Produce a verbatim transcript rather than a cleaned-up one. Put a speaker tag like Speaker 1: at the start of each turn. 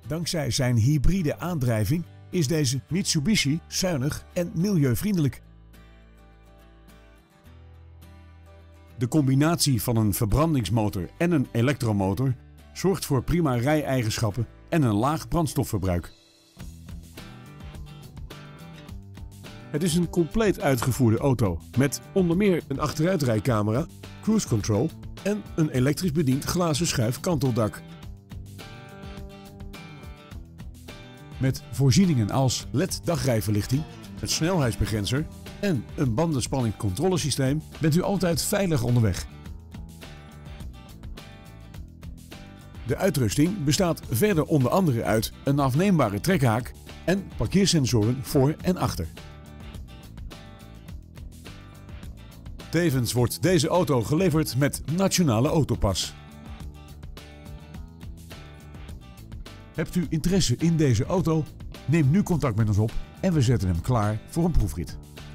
Speaker 1: Dankzij zijn hybride aandrijving is deze Mitsubishi zuinig en milieuvriendelijk. De combinatie van een verbrandingsmotor en een elektromotor zorgt voor prima rij-eigenschappen en een laag brandstofverbruik. Het is een compleet uitgevoerde auto met onder meer een achteruitrijcamera, cruise control en een elektrisch bediend glazen schuif kanteldak. Met voorzieningen als L E D dagrijverlichting, een snelheidsbegrenzer en een bandenspanningscontrolesysteem bent u altijd veilig onderweg. De uitrusting bestaat verder onder andere uit een afneembare trekhaak en parkeersensoren voor en achter. Tevens wordt deze auto geleverd met Nationale Autopas. Hebt u interesse in deze auto? Neem nu contact met ons op en we zetten hem klaar voor een proefrit.